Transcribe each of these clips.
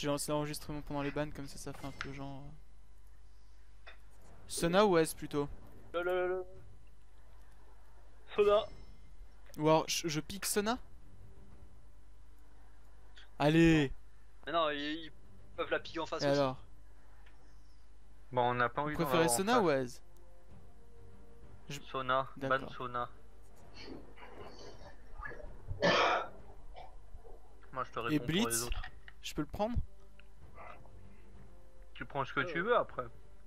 J'ai lancé l'enregistrement pendant les bans, comme ça fait un peu genre... Sona ou S plutôt? Lolololo. Soda. Ou alors je pique Sona? Allez! Mais non, ils peuvent la piquer en face Et aussi. alors? Bon, on n'a pas Vous envie d'en préférez avoir en Sona face. ou Ez? Sona, ban D'accord. Sona. Moi je te Et réponds pour les Blitz? autres. Je peux le prendre? Tu prends ce que tu veux après.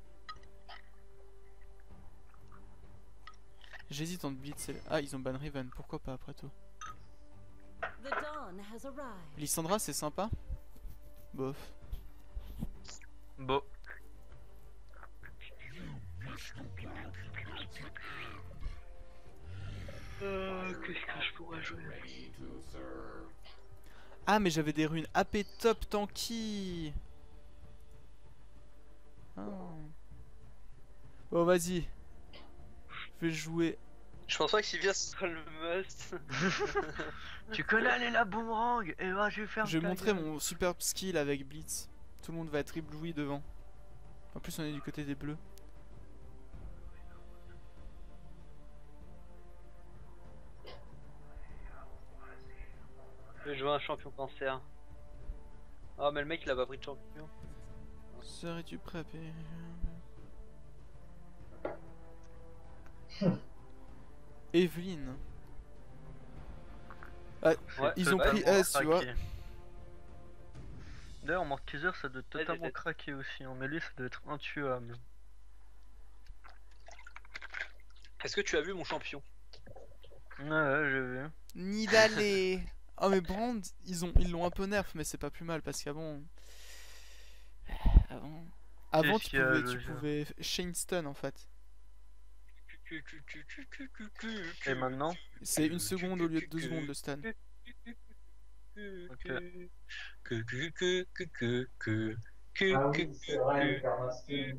J'hésite entre Blitz et... Ah, ils ont ban Riven, pourquoi pas après tout? The dawn has arrived. Lissandra, c'est sympa? Bof. Bon. Qu'est-ce que je pourrais jouer? Ah, mais j'avais des runes AP top tanky. Ah. Bon, vas-y. Je vais jouer. Je pense pas que Sylvia sera le must. Tu connais aller la boomerang et va je vais faire. Je vais montrer mon superbe skill avec Blitz. Tout le monde va être ébloui devant. En plus, on est du côté des bleus. Je vais jouer un champion cancer. Ah, mais le mec il a pas pris de champion. Serais-tu prêt à payer? Evelyne. Ah, Ouais, ils ont ouais, pris S, tu vois. D'ailleurs, en teaser ça doit totalement Ouais, craquer aussi. En mêlée, ça doit être intuable. Est-ce que tu as vu mon champion? Ouais, j'ai vu. Nidalé. Oh mais Brand, ils l'ont un peu nerf, mais c'est pas plus mal parce qu'avant... Avant tu pouvais Shane Stun en fait. Et maintenant? C'est 1 seconde au lieu de 2 secondes le stun. Ok. Ah oui, c'est vrai, le Karmaskin.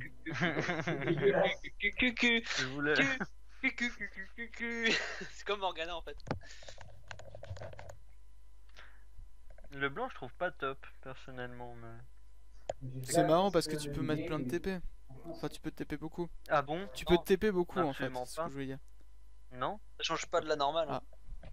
Je voulais. C'est comme Morgana en fait. Le blanc, je trouve pas top, personnellement. Mais... C'est marrant parce que tu peux mettre plein de TP. Enfin, tu peux te TP beaucoup. Ah bon? Tu peux te TP beaucoup en fait, absolument c'est ce pas. que je voulais dire. Non? Ça change pas de la normale. Hein.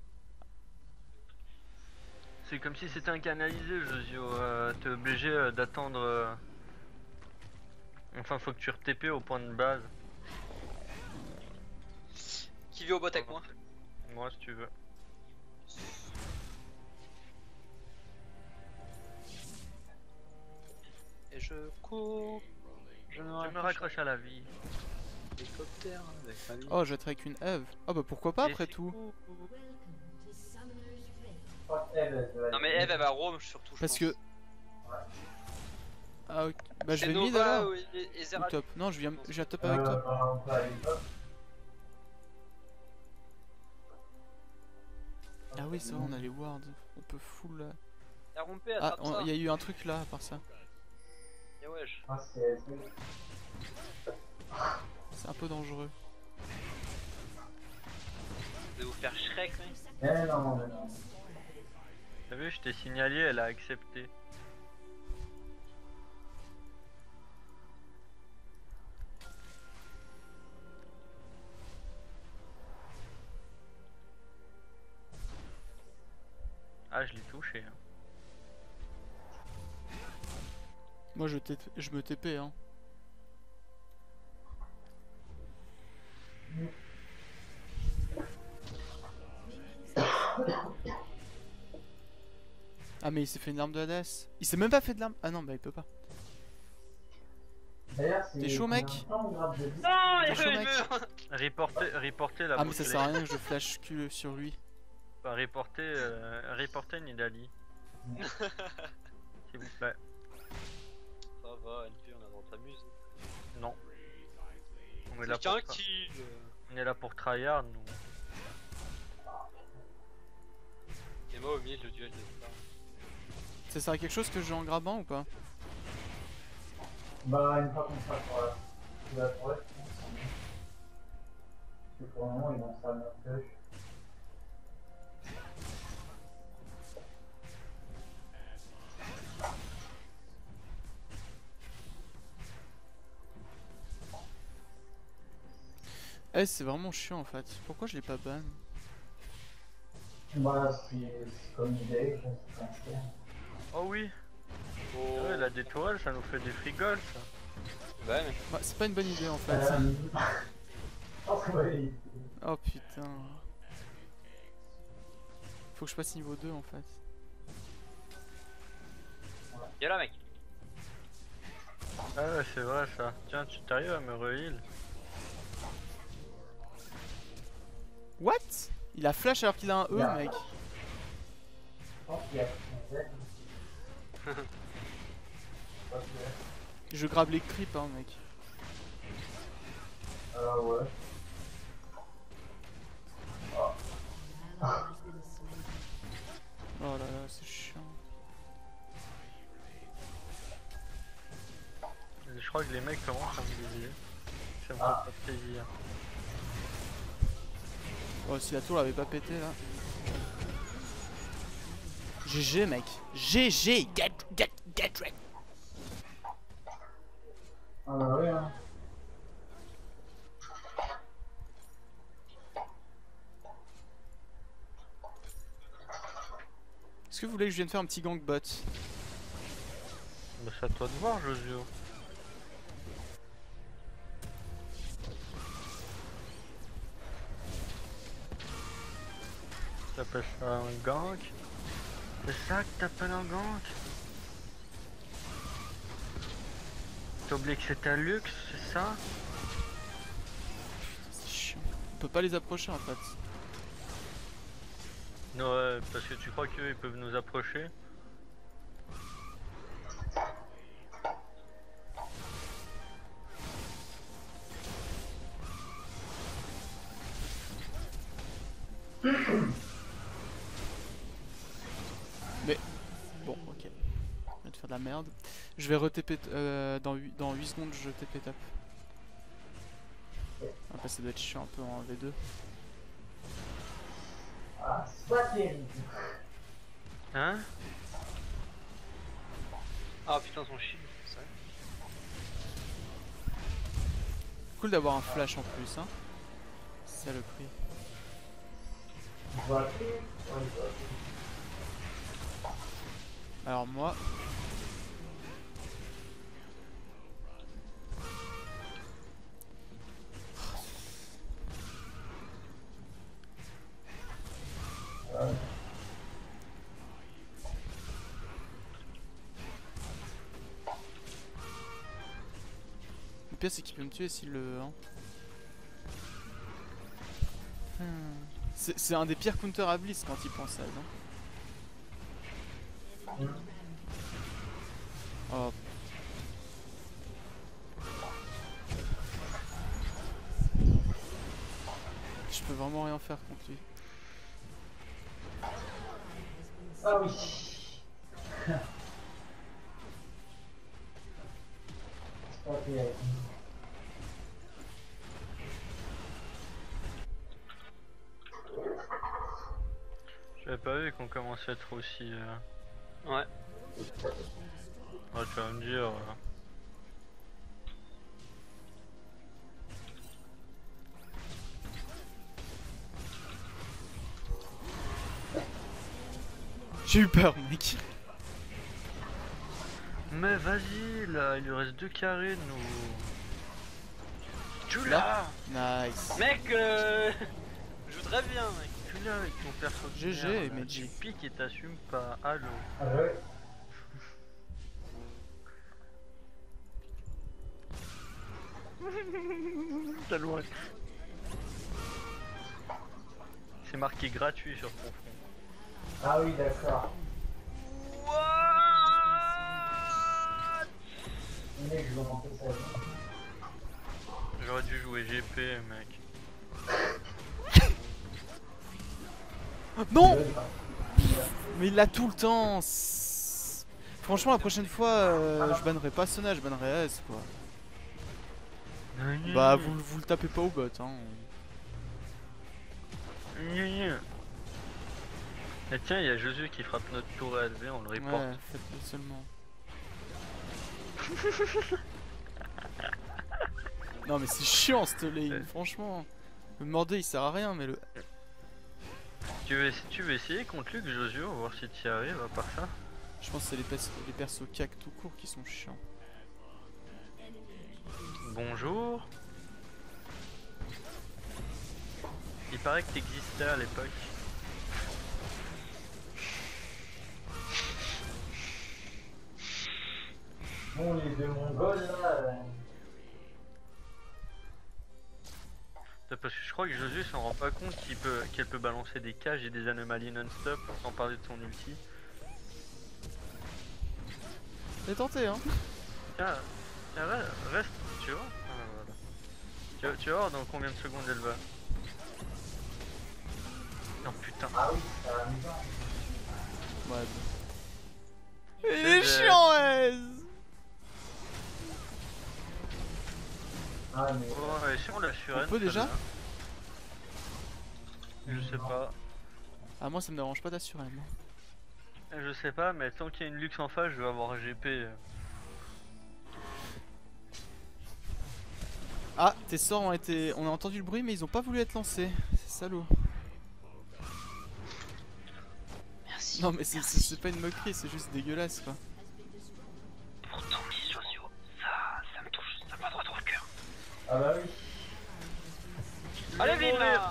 C'est comme si c'était un canalisé, Josio. T'es obligé d'attendre. Enfin, faut que tu re-TP au point de base. Qui vit au bot avec moi? Moi, si tu veux. Et je cours. Je me raccroche à la vie. Hélicoptère avec ma vie. Oh, je vais être avec une Eve. Oh bah pourquoi pas après tout. Non mais Eve elle va roam surtout. Parce que... Ah ok. Bah je C'est vais mid Nova alors. et Ou Zera. top. Non, je viens top avec top. Ah oui, c'est vrai, on a les wards. On peut full là. Y'a rompé, Ah, attrape ça. il y a eu un truc là à part ça. Y'a wesh. Ah, c'est... C'est un peu dangereux. Je vais vous faire Shrek, mec. Mais non, mais non. T'as vu, je t'ai signalé, elle a accepté. Ah, je l'ai touché. Hein. Moi je me TP hein. Ah mais il s'est fait une arme de Hades. Il s'est même pas fait de l'arme. Ah non bah il peut pas. T'es chaud mec? Non, T'es chaud mec? Reporter la Ah mais ça bouclée. sert à rien que je flash cul sur lui. Bah, reporter Nidali. S'il vous plaît. Ça va, NP, on a le droit de s'amuser. Non. On est C'est là qu'un pour... kill. On est là pour tryhard, nous. Et moi au milieu le duel de star. Ça sert à quelque chose que je joue en grabant ou pas? Bah, une fois qu'on sera sur la forêt, je pense. Parce que pour le moment, ils vont faire leur push. Eh, c'est vraiment chiant en fait. Pourquoi je l'ai pas ban? Bah, c'est comme idée, je pense. Oh oui. Oh. Ouais, la détourelle, ça nous fait des frigoles, ça. Bah ouais, mec. Ouais, c'est pas une bonne idée en fait. Oh, ouais. Oh putain. Faut que je passe niveau 2 en fait. Y'a là, mec. Ah ouais, c'est vrai ça. Tiens, tu t'arrives à me re-heal. What? Il a flash alors qu'il a un E, Yeah. mec. Je pense qu'il y a un Z. Ok. Je grabe les creeps, hein, mec. Ouais. Oh là là, c'est chiant. Je crois que les mecs commencent à me dévier. Ça me fait Ah. pas plaisir. Oh, si la tour avait pas pété là. GG, mec. GG, get wrecked. Ah bah oui, hein. Est-ce que vous voulez que je vienne faire un petit gank bot? Bah, c'est à toi de voir, Josio. T'appelles ça un gank? C'est ça que t'appelles un gank? T'as oublié que c'était un luxe, c'est ça? C'est chiant. On peut pas les approcher en fait. Non, ouais, parce que tu crois qu'eux ils peuvent nous approcher? Mais bon, ok. Je viens de faire de la merde. Je vais re-TP dans 8 secondes, je TP top. Après, ça doit être chiant un peu en V2. Ah, c'est pas terrible. Hein? Ah putain, son shield. Ça. Cool d'avoir un flash en plus, hein. C'est ça le prix. Je vois plus. Ouais, je vois plus. Alors moi. Le pire c'est qu'il peut me tuer s'il le... hein. C'est un des pires counters à Bliss quand il pense à elle, non? Oh. Je peux vraiment rien faire contre lui. Ah oui. C'est pas terrible. J'avais pas vu qu'on commençait à être aussi... Ouais. Ouais, tu vas me dire... J'ai eu peur, mec. Mais vas-y, là, il lui reste 2 carrés de nouveau. Tu Là l'as! Nice. Mec, je voudrais bien, mec. Tu l'as avec ton perso de GG, merde, là. Meiji. Tu piques et t'assumes pas, allô. Ah ouais. T'as loin. C'est marqué gratuit sur ton front. Ah oui, d'accord. What? Le mec, je vais monter ça. J'aurais dû jouer GP, mec. Non. Mais il l'a tout le temps. Franchement, la prochaine fois, je bannerai pas Sona, je bannerai S quoi. Bah, vous le tapez pas au bot, hein. Et tiens, il y a Josué qui frappe notre tour à LV, on le reporte. Ouais, faites-le seulement. Non, mais c'est chiant cette lane, franchement. Le mordé il sert à rien, mais le. Tu veux essayer contre Luc, Josio, voir si tu y arrives à part ça. Je pense que c'est les persos cac tout court qui sont chiants. Bonjour. Il paraît que t'existais à l'époque. Bon, les deux mongols là. C'est parce que je crois que Josué s'en rend pas compte qu'elle peut balancer des cages et des anomalies non-stop sans parler de son ulti. J'ai tenté hein. Tiens, reste, tu vois. Ah, voilà. Tu vas voir dans combien de secondes elle va. Non putain. Ah oui, c'est amusant. Ouais. Il est chiant, ouais. Ah, mais. Oh, et si on la surène, On peut déjà? Je sais pas. Ah moi ça me dérange pas d'assurer moi. Je sais pas, mais tant qu'il y a une luxe en face, je vais avoir GP. Ah, tes sorts ont été... On a entendu le bruit mais ils ont pas voulu être lancés. C'est salaud. Merci. Non mais c'est pas une moquerie, c'est juste dégueulasse quoi. Pourtant, Miss Josio, ça me touche, ça va droit dans le cœur. Ah bah oui. Allez, vive là.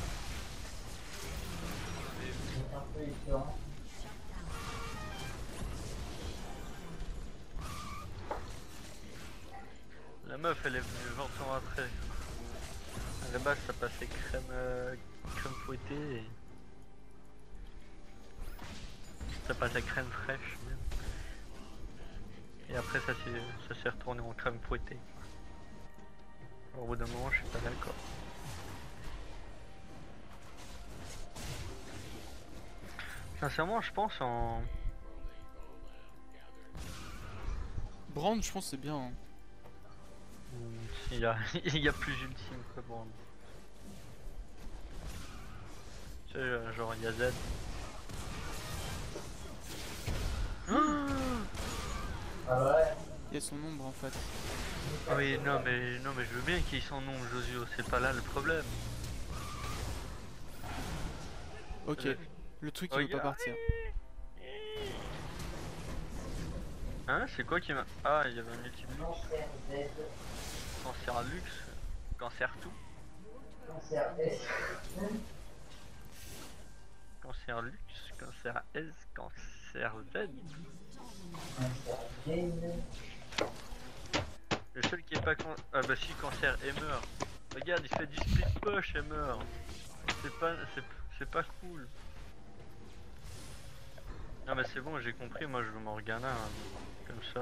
C'est un peu écœurant. La meuf, elle est venue 20 ans après. À la base, ça passait crème fouettée. Et... ça passait crème fraîche. Même. Et après, ça s'est retourné en crème fouettée. Au bout d'un moment, je suis pas d'accord. Sincèrement, je pense en... Brand je pense c'est bien hein. Il y a, il y a plus ultime que bon. Tu sais, genre il y a Z. Ah ouais. Il y a son ombre en fait. Ah oui, non mais je veux bien qu'il y ait son nom, Josio, c'est pas là le problème. Ok, le truc il veut pas partir. Hein, c'est quoi qui m'a... Ah, il y avait un ultime Cancer Z. cancer luxe, cancer tout, Cancer S. cancer luxe, cancer S, cancer Z. Cancer Game. Le seul qui est pas ah bah si, cancer Emmer. Regarde, il fait du split push Emmer. C'est pas cool. Non mais c'est bon, j'ai compris, moi je veux Morgana hein, comme ça.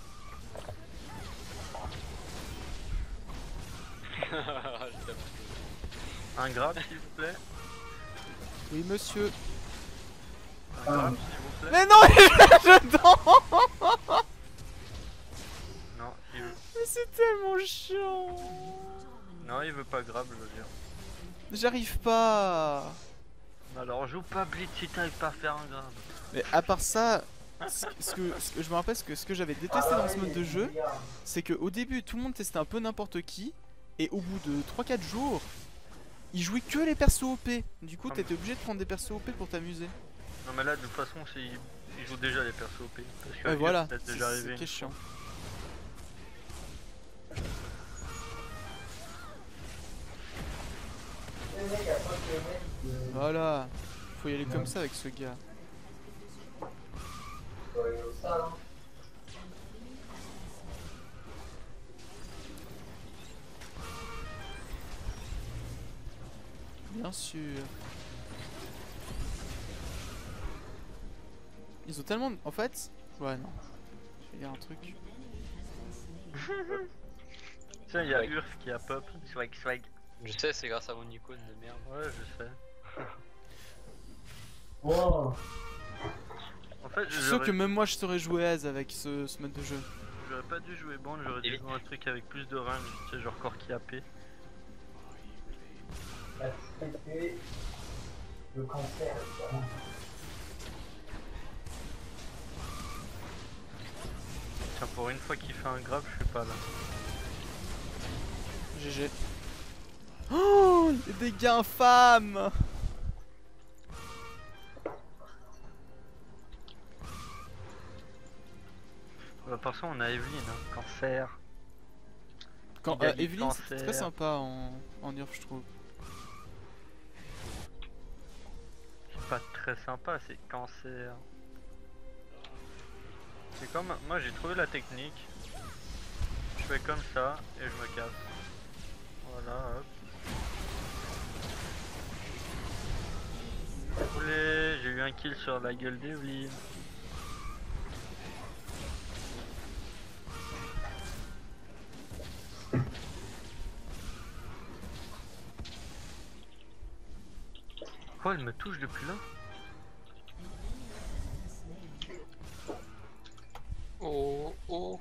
Un grab s'il vous plaît. Oui monsieur. Un grab s'il vous plaît. Mais non il est dedans. Non, il veut... Mais c'est tellement chiant. non, il veut pas grab, je veux dire. J'arrive pas. Alors joue pas blitz si t'arrives pas à faire un grab. Mais à part ça, ce que je me rappelle, ce que j'avais détesté dans ce mode de jeu, c'est que au début tout le monde testait un peu n'importe qui, et au bout de 3-4 jours, ils jouaient que les persos OP. Du coup t'étais obligé de prendre des persos OP pour t'amuser. Non mais là de toute façon il joue déjà les persos OP. Parce que Ouais voilà, peut-être c'est déjà arrivé. qui est chiant. Voilà, faut y aller comme ça avec ce gars. Bien sûr. Ils ont tellement... En fait... Ouais non. Je vais dire un truc. Tiens, il y a Urf qui a pop. Swag. Je sais, c'est grâce à mon icône de merde. Ouais, je sais. Wow. En fait, Je suis sûr que même moi je saurais jouer Aze avec ce mode de jeu. j'aurais pas dû jouer bande, j'aurais dû jouer un truc avec plus de range, tu sais, genre Corki AP. La traité le cancer. Tiens, pour une fois qu'il fait un grab, je suis pas là. GG. Oh, les dégâts infâmes. Bah, par contre, on a Evelyn, hein. Cancer. Quand Égalité Evelyn, c'est cancer. très sympa en nerf, je trouve. C'est pas très sympa, c'est cancer. C'est comme. Moi j'ai trouvé la technique. Je fais comme ça et je me casse. Voilà, hop. Oulé, j'ai eu un kill sur la gueule d'Evelyn. Quoi, elle me touche depuis là? Oh, oh.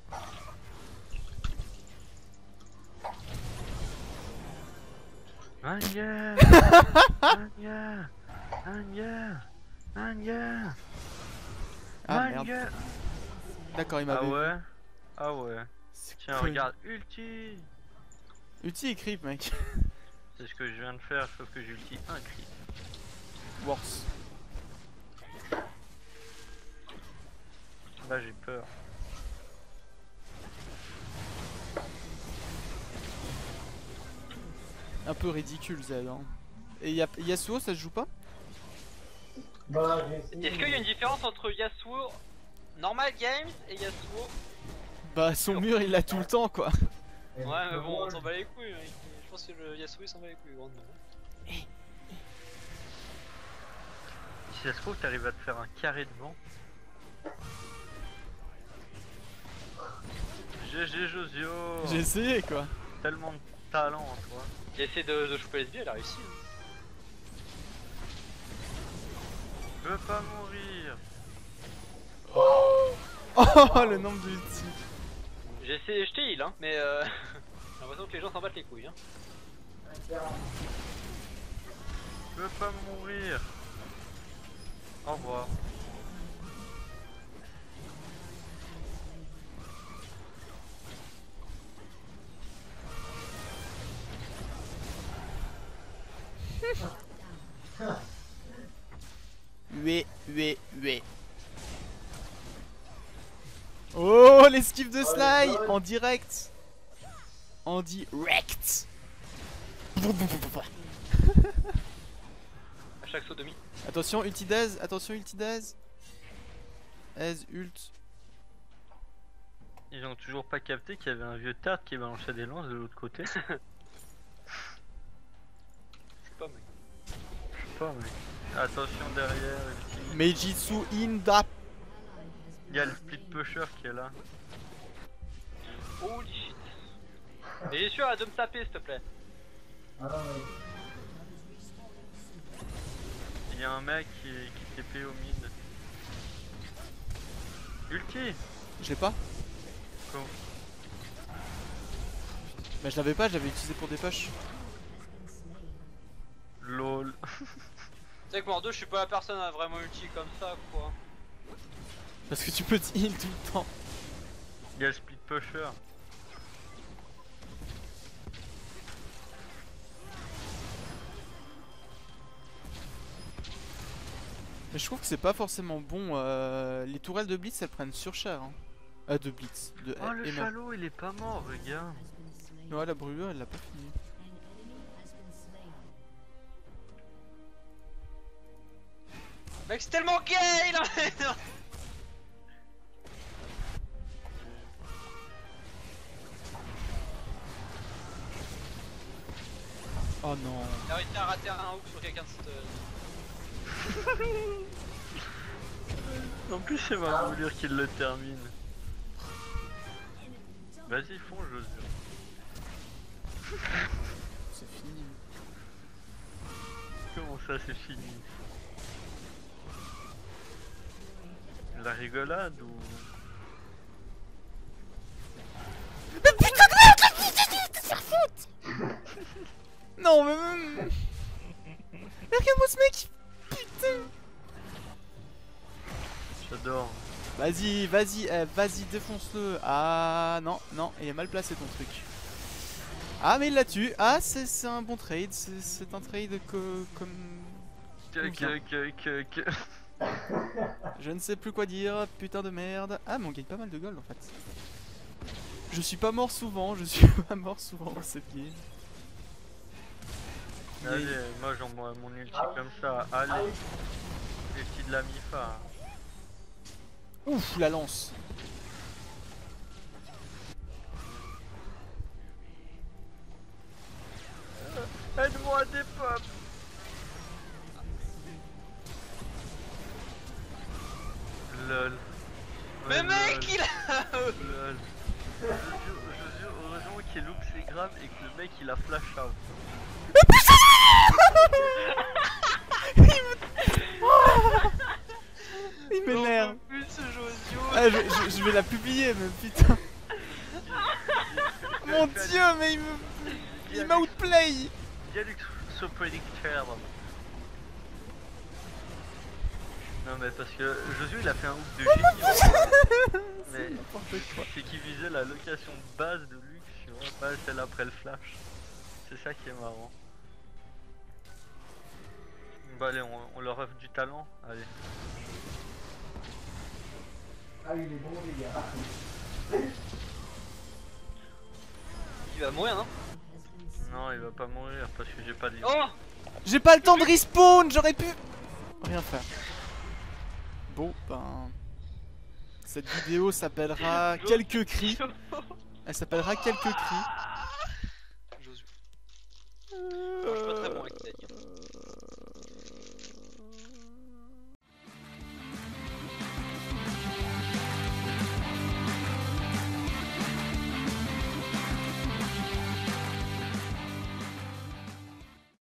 Anya, Anya, Anya, Anya, Ah merde. Anya. D'accord, il Ah m'avait vu. ouais? Ah ouais. C'est Tiens, cool. regarde, ulti. Ulti et creep, mec. C'est ce que je viens de faire, sauf que j'ai ulti un cri. Worse. Là j'ai peur. Un peu ridicule, Z. Hein. Et Yasuo, ça se joue pas? Bah, j'ai essayé. Est-ce qu'il y a une différence entre Yasuo Normal Games et Yasuo? Bah, son mur, il l'a tout le temps, quoi. Et Ouais, mais le bon, on rôle, s'en bat les couilles. Hein. Je pense que le Yasuo il s'en bat les couilles grandement. Si ça se trouve, t'arrives à te faire un carré devant. GG Josio. J'ai essayé, quoi. Tellement de talent en toi. J'ai essayé de choper les elle a réussi. Hein. Je veux pas mourir. Oh, le nombre d'ulti. J'ai essayé, je t'ai heal, hein, mais j'ai l'impression que les gens s'en battent les couilles. Hein. Je veux pas mourir. Au revoir. Oui. Oh, l'esquive de Sly en direct. En direct. À chaque sodomie. Attention, ulti Dez. Attention, ulti Dez. Ez, ult. Ils ont toujours pas capté qu'il y avait un vieux tarte qui balançait des lances de l'autre côté. Je sais pas, mec. pas, mec. Attention derrière, ulti. Meijitsu in da. Il y a le split pusher qui est là. Holy shit. Et j'ai sûr de me taper, s'il te plaît. Ah non, mais Il y a un mec qui TP au mid. Ulti. Je l'ai pas. Comment? Bah, je l'avais pas, je l'avais utilisé pour des push. LOL. Tu sais que moi en deux, je suis pas la personne à vraiment ulti comme ça, quoi. Parce que tu peux te heal tout le temps. Il y a le split pusher. Mais je trouve que c'est pas forcément bon. Les tourelles de Blitz, elles prennent surcher. Hein. De Blitz. De Oh le Emma. salaud, il est pas mort, regarde. Ouais, la brûlure, elle l'a pas fini. Mec, c'est tellement gay là. Oh non. Il a réussi à rater un hook sur quelqu'un de cette... En plus, c'est ma voulure qu'il le termine. Vas-y, fonce, Josio. C'est fini. Comment ça, c'est fini? La rigolade ou... Non, mais... Mais regarde-moi ce mec. Putain. J'adore. Vas-y, vas-y, vas-y, défonce-le. Ah non, non, il est mal placé ton truc. Ah mais il la tue. Ah c'est un bon trade. C'est un trade comme... Que. Je ne sais plus quoi dire. Putain de merde. Ah mais on gagne pas mal de gold en fait. Je suis pas mort souvent. Je suis pas mort souvent dans cette game. Allez, moi j'envoie mon ulti comme ça. Allez. Ulti de la Mifa. Ouf la lance. Aide-moi des pommes. Lol. Mais Ouais, mec, lol. il a... Lol. Je jure, heureusement qu'il look c'est grave et que le mec il a flash out. Il m'énerve. Plus ce Josio. Ah, je vais la publier mais putain. Mon dieu mais il m'a outplay. Il y a du so predicteur. Non mais parce que Josué il a fait un hook de génie. Mais c'est qu'il visait la location de base de Lux, tu vois, pas celle après le flash. C'est ça qui est marrant. Bah allez, on leur offre du talent, allez. Ah, il est bon, les gars. Il va mourir, non? Non, il va pas mourir parce que j'ai pas de Oh! J'ai pas le temps de respawn. J'aurais pu rien faire. Bon ben... Cette vidéo s'appellera Quelques cris. Elle s'appellera Quelques cris.